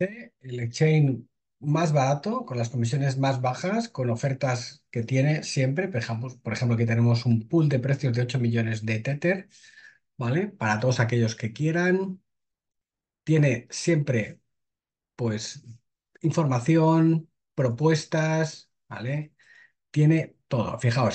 El exchange más barato, con las comisiones más bajas, con ofertas que tiene siempre. Por ejemplo, aquí tenemos un pool de precios de 8 millones de Tether, ¿vale? Para todos aquellos que quieran. Tiene siempre, pues, información, propuestas, ¿vale? Tiene todo. Fijaos,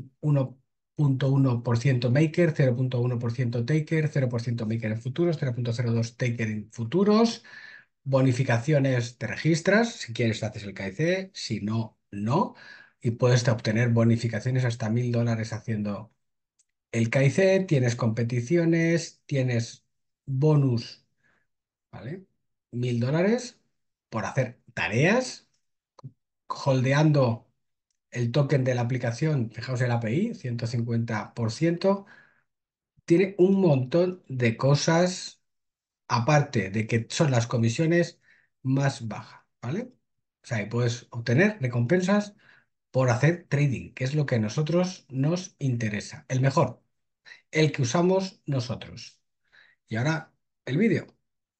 0,1% maker, 0,1% taker, 0% maker en futuros, 0,02 taker en futuros. Bonificaciones te registras, si quieres haces el KIC, si no, no. Y puedes obtener bonificaciones hasta $1.000 haciendo el KIC. Tienes competiciones, tienes bonus, ¿vale? $1.000 por hacer tareas, holdeando el token de la aplicación. Fijaos el API, 150%. Tiene un montón de cosas aparte de que son las comisiones más bajas, ¿vale? O sea, y puedes obtener recompensas por hacer trading, que es lo que a nosotros nos interesa. El mejor, el que usamos nosotros. Y ahora, el vídeo.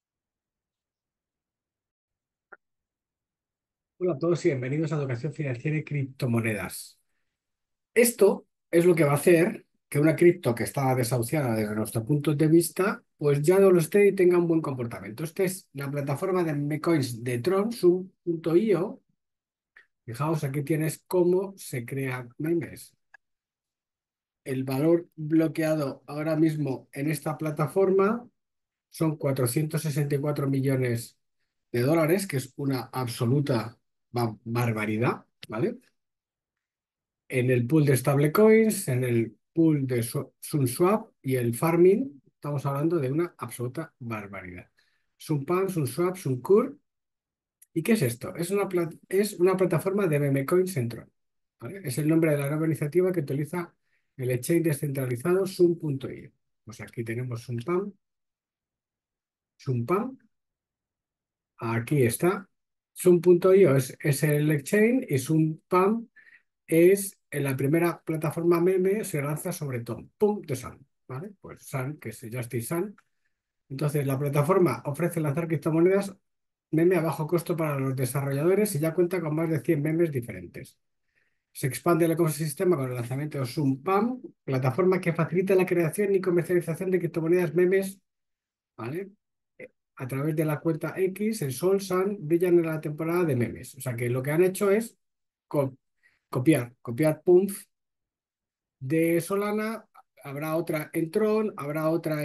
Hola a todos y bienvenidos a Educación Financiera y Criptomonedas. Esto es lo que va a hacer que una cripto que está desahuciada desde nuestro punto de vista, pues ya no lo esté y tenga un buen comportamiento. Esta es la plataforma de memecoins de Tron, Zoom.io. Fijaos, aquí tienes cómo se crean memes. El valor bloqueado ahora mismo en esta plataforma son 464 millones de dólares, que es una absoluta barbaridad, ¿vale? En el pool de stablecoins, en el pool de SunSwap y el farming, estamos hablando de una absoluta barbaridad. SunPam, SunSwap, SunCur. ¿Y qué es esto? Es una plataforma de memecoins en Tron, ¿vale? Es el nombre de la nueva iniciativa que utiliza el exchange descentralizado Zoom.io. Pues aquí tenemos SunPam, aquí está. Zoom.io es el exchange y SunPam es en la primera plataforma meme, se lanza sobre Tom, Pum de Sun, ¿vale? Pues Sun, que es Justice Sun. Entonces, la plataforma ofrece lanzar criptomonedas meme a bajo costo para los desarrolladores y ya cuenta con más de 100 memes diferentes. Se expande el ecosistema con el lanzamiento de SunPam, plataforma que facilita la creación y comercialización de criptomonedas memes, ¿vale? A través de la cuenta X, el Sol, Sun, brillan en la temporada de memes. O sea que lo que han hecho es co- copiar Pump de Solana, habrá otra en Tron, habrá otra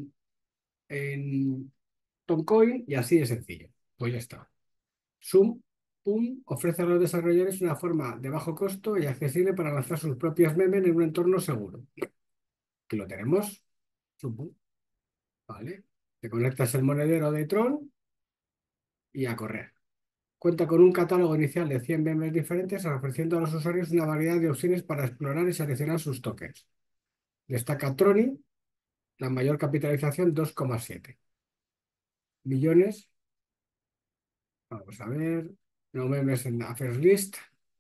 en Toncoin y así de sencillo. Pues ya está. Zoom, Pum, ofrece a los desarrolladores una forma de bajo costo y accesible para lanzar sus propias memes en un entorno seguro. Que lo tenemos, Zoom, ¿vale? Te conectas el monedero de Tron y a correr. Cuenta con un catálogo inicial de 100 memes diferentes, ofreciendo a los usuarios una variedad de opciones para explorar y seleccionar sus tokens. Destaca Troni, la mayor capitalización, 2,7 millones. Vamos a ver. No memes en la first list.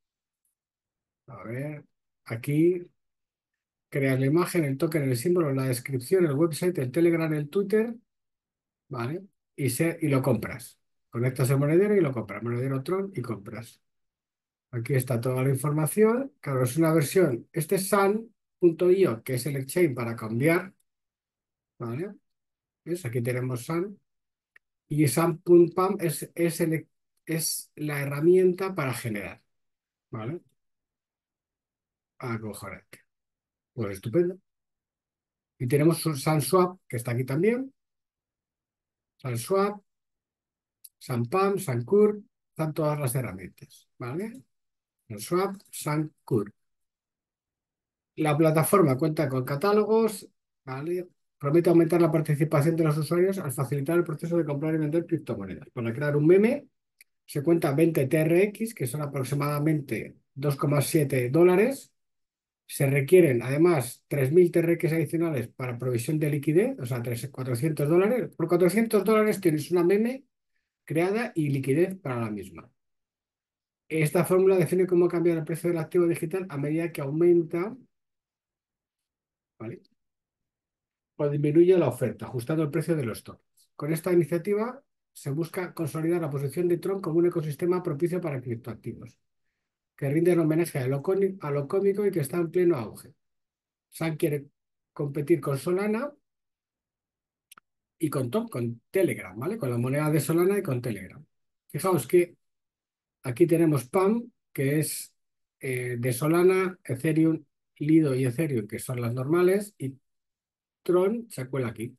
A ver. Aquí creas la imagen, el token, el símbolo, la descripción, el website, el Telegram, el Twitter. ¿Vale? Y lo compras. Conectas el monedero y lo compras. Monedero Tron y compras. Aquí está toda la información. Claro, es una versión. Este es Sun.io, que es el exchange para cambiar. ¿Vale? ¿Ves? Aquí tenemos Sun. Y Sun.pam es la herramienta para generar. ¿Vale? Acojonante. Pues estupendo. Y tenemos un SunSwap, que está aquí también. SunSwap, SunPam, SunCurve, están todas las herramientas. ¿Vale? SunSwap, SunCurve. La plataforma cuenta con catálogos, ¿vale? Promete aumentar la participación de los usuarios al facilitar el proceso de comprar y vender criptomonedas. Para crear un meme se cuenta 20 TRX, que son aproximadamente 2,7 dólares. Se requieren además 3.000 TRX adicionales para provisión de liquidez, o sea, 400 dólares. Por 400 dólares tienes una meme creada y liquidez para la misma. Esta fórmula define cómo cambiar el precio del activo digital a medida que aumenta, ¿vale? O disminuye la oferta, ajustando el precio de los tokens. Con esta iniciativa, se busca consolidar la posición de Tron como un ecosistema propicio para criptoactivos, que rinden homenaje a lo cómico y que está en pleno auge. Sam quiere competir con Solana y con Telegram, ¿vale? Con la moneda de Solana y con Telegram. Fijaos que aquí tenemos PAM, que es de Solana, Ethereum, Lido y Ethereum, que son las normales, y Tron se cuela aquí.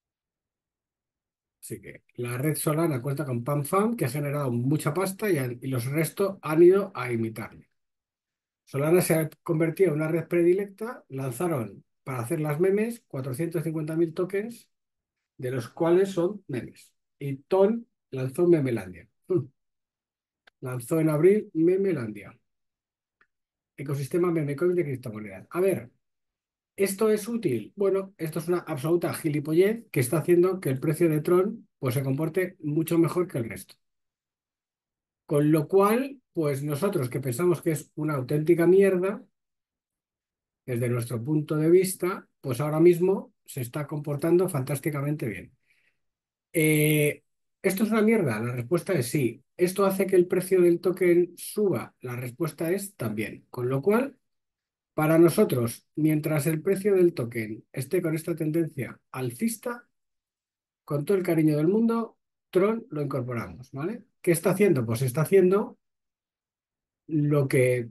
Así que la red Solana cuenta con PanFam, que ha generado mucha pasta y los restos han ido a imitarle. Solana se ha convertido en una red predilecta, lanzaron para hacer las memes 450.000 tokens, de los cuales son memes. Y Ton lanzó Memelandia. Lanzó en abril Memelandia, ecosistema memecoin de criptomonedas. A ver, ¿esto es útil? Bueno, esto es una absoluta gilipollez que está haciendo que el precio de Tron pues, se comporte mucho mejor que el resto. Con lo cual, pues nosotros que pensamos que es una auténtica mierda, desde nuestro punto de vista, pues ahora mismo se está comportando fantásticamente bien. Eh, ¿Esto es una mierda? La respuesta es sí. ¿Esto hace que el precio del token suba? La respuesta es también. Con lo cual, para nosotros, mientras el precio del token esté con esta tendencia alcista, con todo el cariño del mundo, Tron lo incorporamos, ¿vale? ¿Qué está haciendo? Pues está haciendo lo que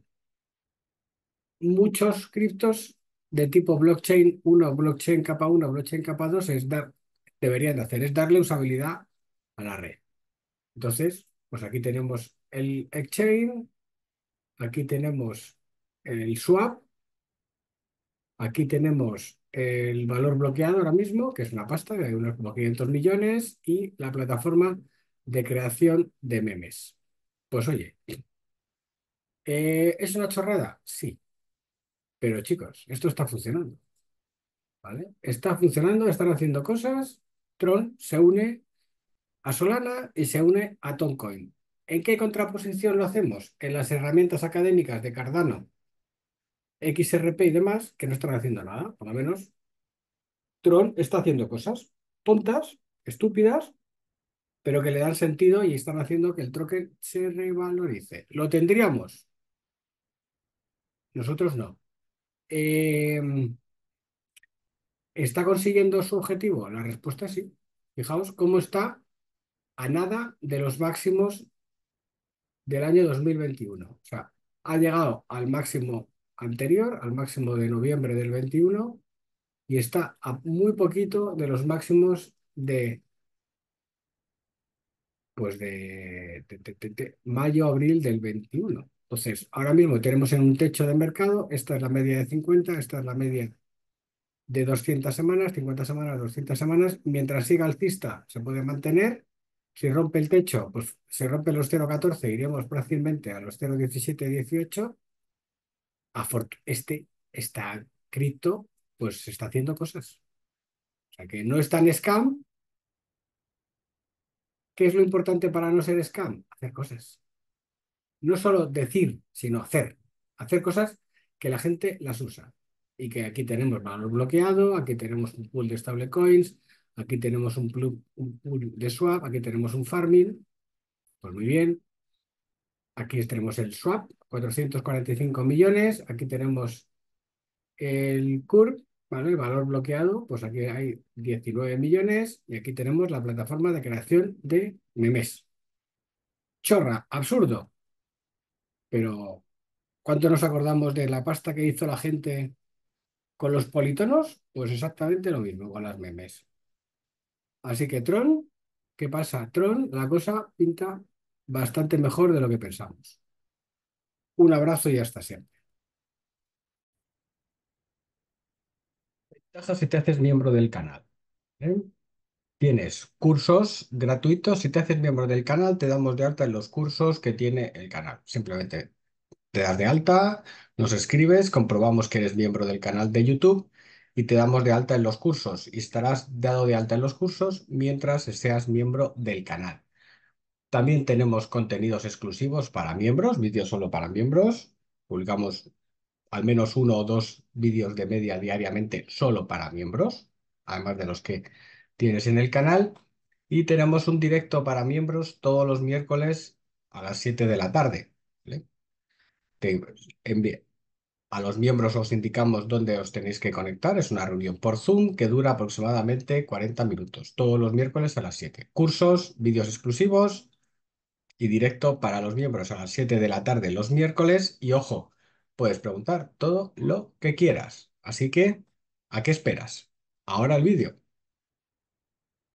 muchos criptos de tipo blockchain uno, blockchain capa uno, blockchain capa 2 deberían de hacer, es darle usabilidad a la red. Entonces, pues aquí tenemos el exchange, aquí tenemos el swap, aquí tenemos el valor bloqueado ahora mismo, que es una pasta de unos como 500 millones, y la plataforma de creación de memes. Pues oye, ¿es una chorrada? Sí, pero chicos, esto está funcionando. ¿Vale? Está funcionando, están haciendo cosas. Tron se une a Solana y se une a Toncoin. ¿En qué contraposición lo hacemos? En las herramientas académicas de Cardano, XRP y demás, que no están haciendo nada. Por lo menos Tron está haciendo cosas tontas, estúpidas, pero que le dan sentido y están haciendo que el token se revalorice. ¿Lo tendríamos? Nosotros no. Eh, ¿Está consiguiendo su objetivo? La respuesta es sí. Fijaos cómo está a nada de los máximos del año 2021. O sea, ha llegado al máximo anterior, al máximo de noviembre del 21, y está a muy poquito de los máximos de, pues de mayo, abril del 21. Entonces, ahora mismo tenemos en un techo de mercado, esta es la media de 50, esta es la media de 200 semanas, 50 semanas, 200 semanas. Mientras siga alcista, se puede mantener. Si rompe el techo, pues se rompe los 0,14, iríamos fácilmente a los 0,17, 18. Esta cripto, pues se está haciendo cosas. O sea, que no es tan scam. ¿Qué es lo importante para no ser scam? Hacer cosas. No solo decir, sino hacer. Hacer cosas que la gente las usa. Y que aquí tenemos valor bloqueado, aquí tenemos un pool de stablecoins, aquí tenemos un pool de swap, aquí tenemos un farming. Pues muy bien. Aquí tenemos el swap, 445 millones. Aquí tenemos el CURV, ¿vale? El valor bloqueado, pues aquí hay 19 millones y aquí tenemos la plataforma de creación de memes. Chorra, absurdo, pero ¿cuánto nos acordamos de la pasta que hizo la gente con los politonos? Pues exactamente lo mismo con las memes. Así que Tron, ¿qué pasa? Tron, la cosa pinta bastante mejor de lo que pensamos. Un abrazo y hasta siempre. Ventajas si te haces miembro del canal. ¿Eh? Tienes cursos gratuitos. Si te haces miembro del canal, te damos de alta en los cursos que tiene el canal. Simplemente te das de alta, nos escribes, comprobamos que eres miembro del canal de YouTube y te damos de alta en los cursos. Y estarás dado de alta en los cursos mientras seas miembro del canal. También tenemos contenidos exclusivos para miembros, vídeos solo para miembros. Publicamos al menos uno o dos vídeos de media diariamente solo para miembros, además de los que tienes en el canal. Y tenemos un directo para miembros todos los miércoles a las 7 de la tarde. ¿Vale? Te envi- a los miembros os indicamos dónde os tenéis que conectar. Es una reunión por Zoom que dura aproximadamente 40 minutos, todos los miércoles a las 7. Cursos, vídeos exclusivos y directo para los miembros a las 7 de la tarde los miércoles. Y ojo, puedes preguntar todo lo que quieras. Así que, ¿a qué esperas? Ahora el vídeo.